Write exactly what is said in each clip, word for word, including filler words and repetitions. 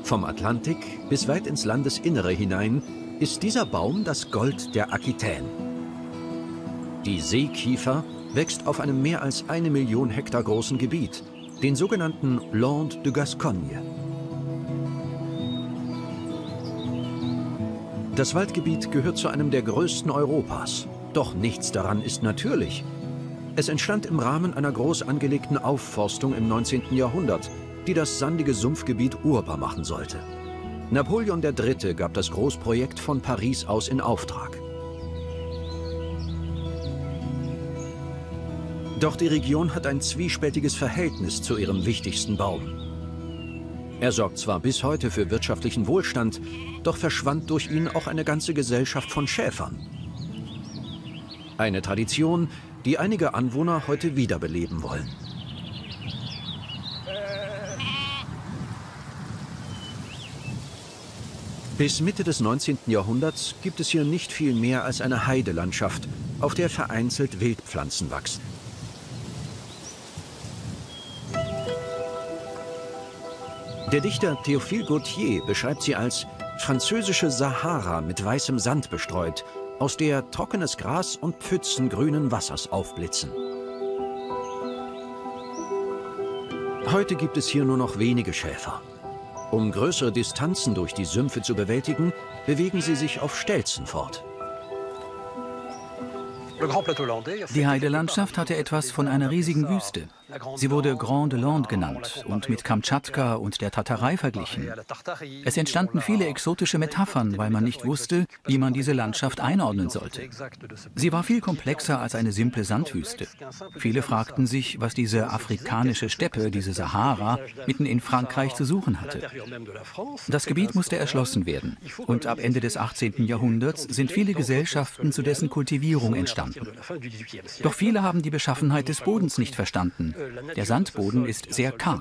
Vom Atlantik bis weit ins Landesinnere hinein ist dieser Baum das Gold der Aquitaine. Die Seekiefer wächst auf einem mehr als eine Million Hektar großen Gebiet, den sogenannten Landes de Gascogne. Das Waldgebiet gehört zu einem der größten Europas. Doch nichts daran ist natürlich. Es entstand im Rahmen einer groß angelegten Aufforstung im neunzehnten Jahrhundert, die das sandige Sumpfgebiet urbar machen sollte. Napoleon der Dritte gab das Großprojekt von Paris aus in Auftrag. Doch die Region hat ein zwiespältiges Verhältnis zu ihrem wichtigsten Baum. Er sorgt zwar bis heute für wirtschaftlichen Wohlstand, doch verschwand durch ihn auch eine ganze Gesellschaft von Schäfern. Eine Tradition, die einige Anwohner heute wiederbeleben wollen. Bis Mitte des neunzehnten Jahrhunderts gibt es hier nicht viel mehr als eine Heidelandschaft, auf der vereinzelt Wildpflanzen wachsen. Der Dichter Théophile Gautier beschreibt sie als französische Sahara mit weißem Sand bestreut, aus der trockenes Gras und Pfützen grünen Wassers aufblitzen. Heute gibt es hier nur noch wenige Schäfer. Um größere Distanzen durch die Sümpfe zu bewältigen, bewegen sie sich auf Stelzen fort. Die Heidelandschaft hatte etwas von einer riesigen Wüste. Sie wurde Grande Lande genannt und mit Kamtschatka und der Tatarei verglichen. Es entstanden viele exotische Metaphern, weil man nicht wusste, wie man diese Landschaft einordnen sollte. Sie war viel komplexer als eine simple Sandwüste. Viele fragten sich, was diese afrikanische Steppe, diese Sahara, mitten in Frankreich zu suchen hatte. Das Gebiet musste erschlossen werden und ab Ende des achtzehnten Jahrhunderts sind viele Gesellschaften zu dessen Kultivierung entstanden. Doch viele haben die Beschaffenheit des Bodens nicht verstanden. Der Sandboden ist sehr karg.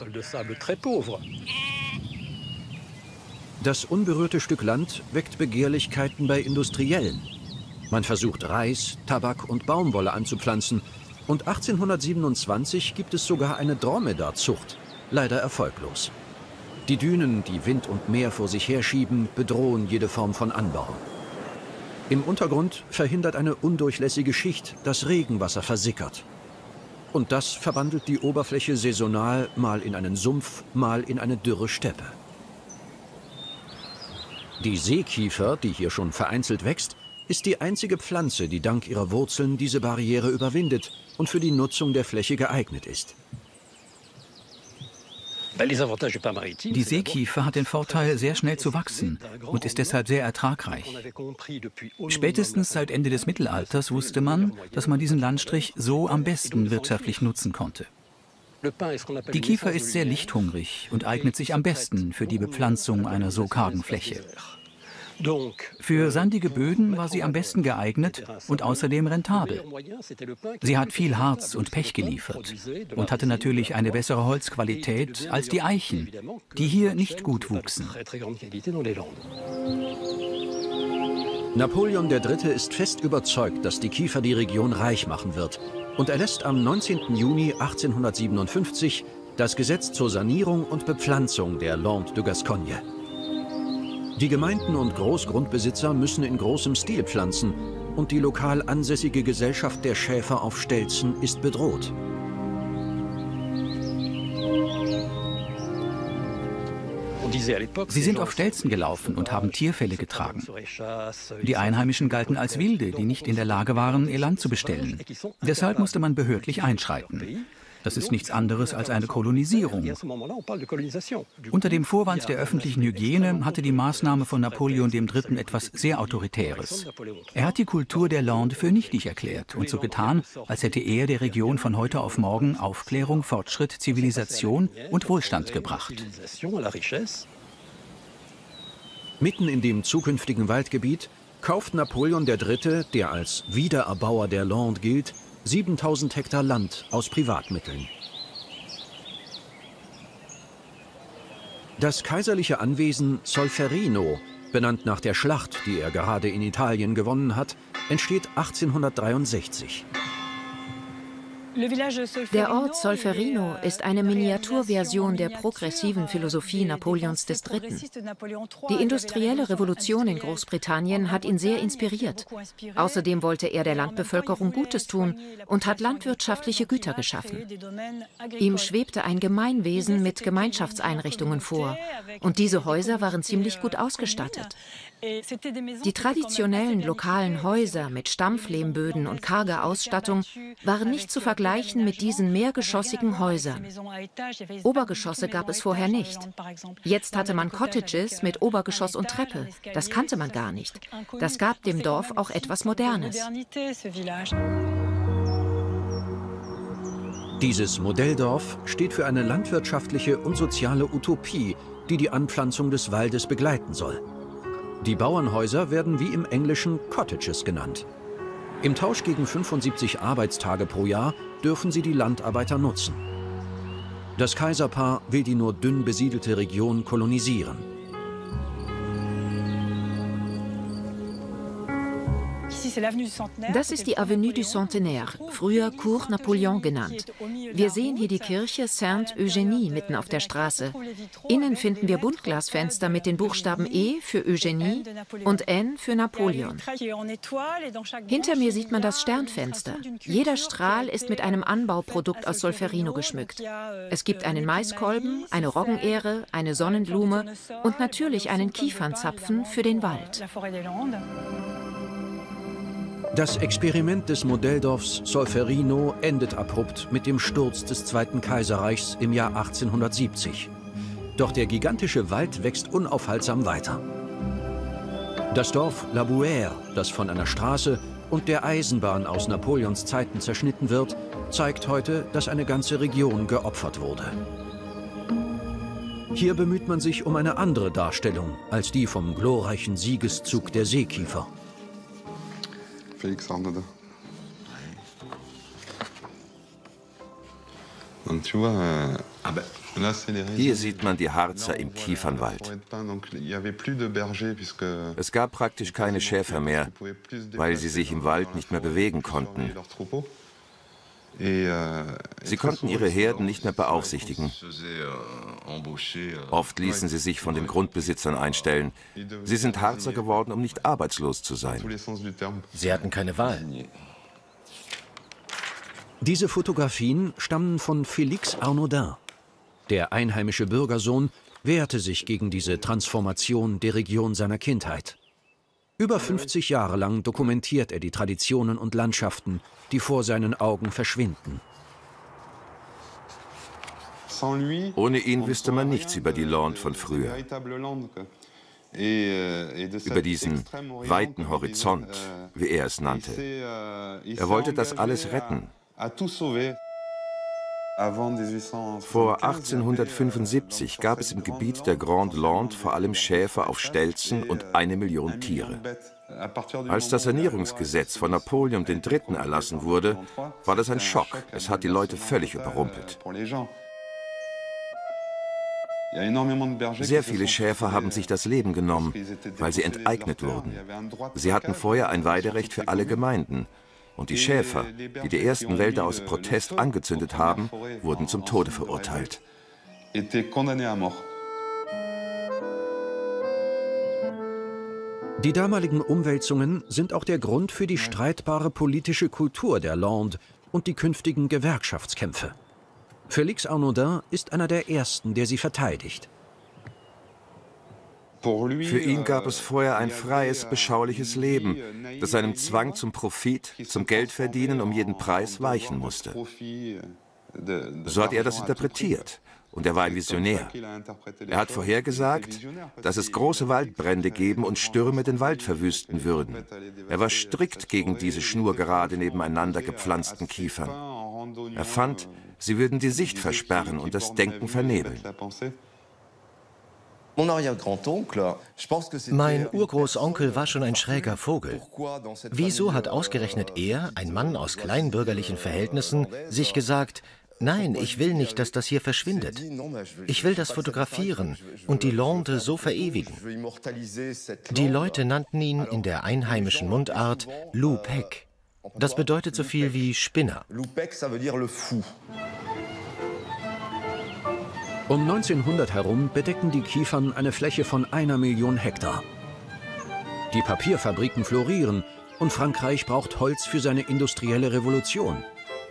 Das unberührte Stück Land weckt Begehrlichkeiten bei Industriellen. Man versucht Reis, Tabak und Baumwolle anzupflanzen. Und achtzehnhundertsiebenundzwanzig gibt es sogar eine Dromedarzucht, leider erfolglos. Die Dünen, die Wind und Meer vor sich herschieben, bedrohen jede Form von Anbau. Im Untergrund verhindert eine undurchlässige Schicht, dass Regenwasser versickert. Und das verwandelt die Oberfläche saisonal mal in einen Sumpf, mal in eine dürre Steppe. Die Seekiefer, die hier schon vereinzelt wächst, ist die einzige Pflanze, die dank ihrer Wurzeln diese Barriere überwindet und für die Nutzung der Fläche geeignet ist. Die Seekiefer hat den Vorteil, sehr schnell zu wachsen und ist deshalb sehr ertragreich. Spätestens seit Ende des Mittelalters wusste man, dass man diesen Landstrich so am besten wirtschaftlich nutzen konnte. Die Kiefer ist sehr lichthungrig und eignet sich am besten für die Bepflanzung einer so kargen Fläche. Für sandige Böden war sie am besten geeignet und außerdem rentabel. Sie hat viel Harz und Pech geliefert und hatte natürlich eine bessere Holzqualität als die Eichen, die hier nicht gut wuchsen. Napoleon der Dritte ist fest überzeugt, dass die Kiefer die Region reich machen wird und erlässt am neunzehnten Juni achtzehnhundertsiebenundfünfzig das Gesetz zur Sanierung und Bepflanzung der Landes de Gascogne. Die Gemeinden und Großgrundbesitzer müssen in großem Stil pflanzen und die lokal ansässige Gesellschaft der Schäfer auf Stelzen ist bedroht. Sie sind auf Stelzen gelaufen und haben Tierfelle getragen. Die Einheimischen galten als Wilde, die nicht in der Lage waren, ihr Land zu bestellen. Deshalb musste man behördlich einschreiten. Das ist nichts anderes als eine Kolonisierung. Unter dem Vorwand der öffentlichen Hygiene hatte die Maßnahme von Napoleon der Dritte etwas sehr Autoritäres. Er hat die Kultur der Lande für nichtig erklärt und so getan, als hätte er der Region von heute auf morgen Aufklärung, Fortschritt, Zivilisation und Wohlstand gebracht. Mitten in dem zukünftigen Waldgebiet kauft Napoleon der Dritte, der als Wiedererbauer der Lande gilt, siebentausend Hektar Land aus Privatmitteln. Das kaiserliche Anwesen Solferino, benannt nach der Schlacht, die er gerade in Italien gewonnen hat, entsteht achtzehnhundertdreiundsechzig. Der Ort Solferino ist eine Miniaturversion der progressiven Philosophie Napoleons des Dritten. Die industrielle Revolution in Großbritannien hat ihn sehr inspiriert. Außerdem wollte er der Landbevölkerung Gutes tun und hat landwirtschaftliche Güter geschaffen. Ihm schwebte ein Gemeinwesen mit Gemeinschaftseinrichtungen vor, und diese Häuser waren ziemlich gut ausgestattet. Die traditionellen lokalen Häuser mit Stampflehmböden und karger Ausstattung waren nicht zu vergleichen mit diesen mehrgeschossigen Häusern. Obergeschosse gab es vorher nicht. Jetzt hatte man Cottages mit Obergeschoss und Treppe. Das kannte man gar nicht. Das gab dem Dorf auch etwas Modernes. Dieses Modelldorf steht für eine landwirtschaftliche und soziale Utopie, die die Anpflanzung des Waldes begleiten soll. Die Bauernhäuser werden wie im Englischen Cottages genannt. Im Tausch gegen fünfundsiebzig Arbeitstage pro Jahr dürfen sie die Landarbeiter nutzen. Das Kaiserpaar will die nur dünn besiedelte Region kolonisieren. Das ist die Avenue du Centenaire, früher Cour Napoleon genannt. Wir sehen hier die Kirche Sainte-Eugénie mitten auf der Straße. Innen finden wir Buntglasfenster mit den Buchstaben E für Eugénie und N für Napoleon. Hinter mir sieht man das Sternfenster. Jeder Strahl ist mit einem Anbauprodukt aus Solferino geschmückt. Es gibt einen Maiskolben, eine Roggenähre, eine Sonnenblume und natürlich einen Kiefernzapfen für den Wald. Das Experiment des Modelldorfs Solferino endet abrupt mit dem Sturz des Zweiten Kaiserreichs im Jahr achtzehnhundertsiebzig. Doch der gigantische Wald wächst unaufhaltsam weiter. Das Dorf La Bouère, das von einer Straße und der Eisenbahn aus Napoleons Zeiten zerschnitten wird, zeigt heute, dass eine ganze Region geopfert wurde. Hier bemüht man sich um eine andere Darstellung als die vom glorreichen Siegeszug der Seekiefer. Félix Arnaudin. Hier sieht man die Harzer im Kiefernwald. Es gab praktisch keine Schäfer mehr, weil sie sich im Wald nicht mehr bewegen konnten. Sie konnten ihre Herden nicht mehr beaufsichtigen. Oft ließen sie sich von den Grundbesitzern einstellen. Sie sind Harzer geworden, um nicht arbeitslos zu sein. Sie hatten keine Wahl. Diese Fotografien stammen von Félix Arnaudin. Der einheimische Bürgersohn wehrte sich gegen diese Transformation der Region seiner Kindheit. Über fünfzig Jahre lang dokumentiert er die Traditionen und Landschaften, die vor seinen Augen verschwinden. Ohne ihn wüsste man nichts über die Lande von früher. Über diesen weiten Horizont, wie er es nannte. Er wollte das alles retten. Vor achtzehnhundertfünfundsiebzig gab es im Gebiet der Grande Lande vor allem Schäfer auf Stelzen und eine Million Tiere. Als das Sanierungsgesetz von Napoleon der Dritte erlassen wurde, war das ein Schock. Es hat die Leute völlig überrumpelt. Sehr viele Schäfer haben sich das Leben genommen, weil sie enteignet wurden. Sie hatten vorher ein Weiderecht für alle Gemeinden. Und die Schäfer, die die ersten Wälder aus Protest angezündet haben, wurden zum Tode verurteilt. Die damaligen Umwälzungen sind auch der Grund für die streitbare politische Kultur der Lande und die künftigen Gewerkschaftskämpfe. Félix Arnaudin ist einer der ersten, der sie verteidigt. Für ihn gab es vorher ein freies, beschauliches Leben, das seinem Zwang zum Profit, zum Geldverdienen um jeden Preis weichen musste. So hat er das interpretiert. Und er war ein Visionär. Er hat vorhergesagt, dass es große Waldbrände geben und Stürme den Wald verwüsten würden. Er war strikt gegen diese schnurgerade nebeneinander gepflanzten Kiefern. Er fand, sie würden die Sicht versperren und das Denken vernebeln. Mein Urgroßonkel war schon ein schräger Vogel. Wieso hat ausgerechnet er, ein Mann aus kleinbürgerlichen Verhältnissen, sich gesagt, nein, ich will nicht, dass das hier verschwindet. Ich will das fotografieren und die Lande so verewigen. Die Leute nannten ihn in der einheimischen Mundart Loup Pec. Das bedeutet so viel wie Spinner. Um neunzehnhundert herum bedecken die Kiefern eine Fläche von einer Million Hektar. Die Papierfabriken florieren und Frankreich braucht Holz für seine industrielle Revolution.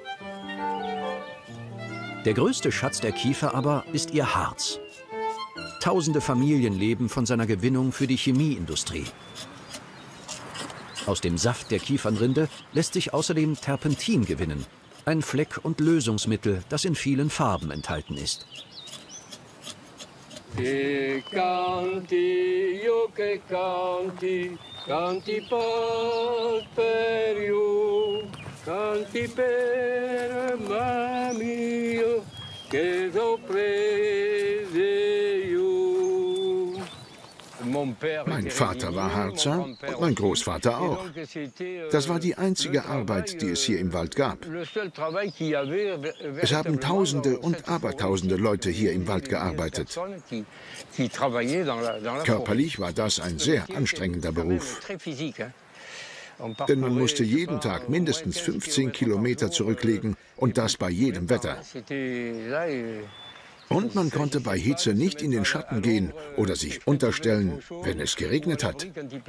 Der größte Schatz der Kiefer aber ist ihr Harz. Tausende Familien leben von seiner Gewinnung für die Chemieindustrie. Aus dem Saft der Kiefernrinde lässt sich außerdem Terpentin gewinnen, ein Fleck- und Lösungsmittel, das in vielen Farben enthalten ist. Che canti, io che canti, canti per io, canti per mio, che so prese io. Mein Vater war Harzer und mein Großvater auch. Das war die einzige Arbeit, die es hier im Wald gab. Es haben Tausende und Abertausende Leute hier im Wald gearbeitet. Körperlich war das ein sehr anstrengender Beruf. Denn man musste jeden Tag mindestens fünfzehn Kilometer zurücklegen und das bei jedem Wetter. Und man konnte bei Hitze nicht in den Schatten gehen oder sich unterstellen, wenn es geregnet hat.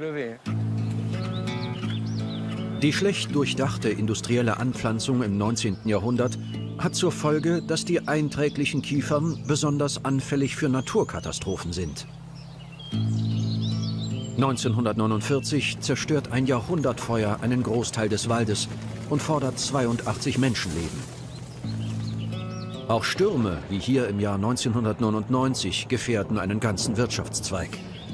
Die schlecht durchdachte industrielle Anpflanzung im neunzehnten Jahrhundert hat zur Folge, dass die einträglichen Kiefern besonders anfällig für Naturkatastrophen sind. neunzehnhundertneunundvierzig zerstört ein Jahrhundertfeuer einen Großteil des Waldes und fordert zweiundachtzig Menschenleben. Auch Stürme, wie hier im Jahr neunzehnhundertneunundneunzig, gefährden einen ganzen Wirtschaftszweig.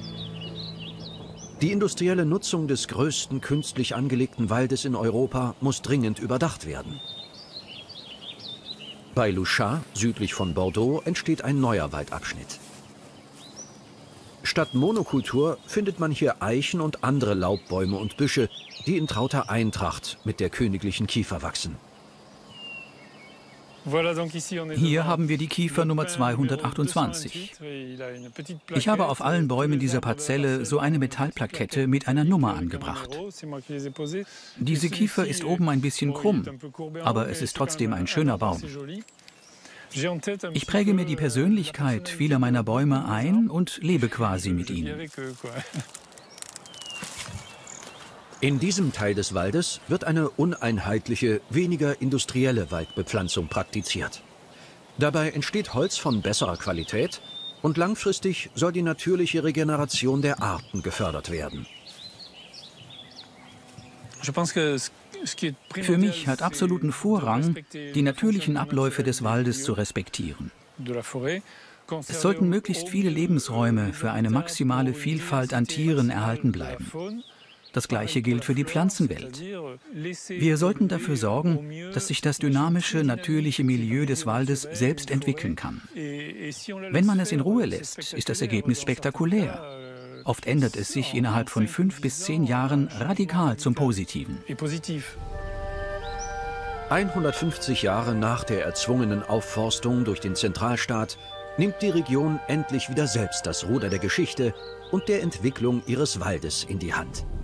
Die industrielle Nutzung des größten künstlich angelegten Waldes in Europa muss dringend überdacht werden. Bei Luchas, südlich von Bordeaux, entsteht ein neuer Waldabschnitt. Statt Monokultur findet man hier Eichen und andere Laubbäume und Büsche, die in trauter Eintracht mit der königlichen Kiefer wachsen. Hier haben wir die Kiefer Nummer zweihundertachtundzwanzig. Ich habe auf allen Bäumen dieser Parzelle so eine Metallplakette mit einer Nummer angebracht. Diese Kiefer ist oben ein bisschen krumm, aber es ist trotzdem ein schöner Baum. Ich präge mir die Persönlichkeit vieler meiner Bäume ein und lebe quasi mit ihnen. In diesem Teil des Waldes wird eine uneinheitliche, weniger industrielle Waldbepflanzung praktiziert. Dabei entsteht Holz von besserer Qualität und langfristig soll die natürliche Regeneration der Arten gefördert werden. Für mich hat absoluten Vorrang, die natürlichen Abläufe des Waldes zu respektieren. Es sollten möglichst viele Lebensräume für eine maximale Vielfalt an Tieren erhalten bleiben. Das Gleiche gilt für die Pflanzenwelt. Wir sollten dafür sorgen, dass sich das dynamische, natürliche Milieu des Waldes selbst entwickeln kann. Wenn man es in Ruhe lässt, ist das Ergebnis spektakulär. Oft ändert es sich innerhalb von fünf bis zehn Jahren radikal zum Positiven. hundertfünfzig Jahre nach der erzwungenen Aufforstung durch den Zentralstaat nimmt die Region endlich wieder selbst das Ruder der Geschichte und der Entwicklung ihres Waldes in die Hand.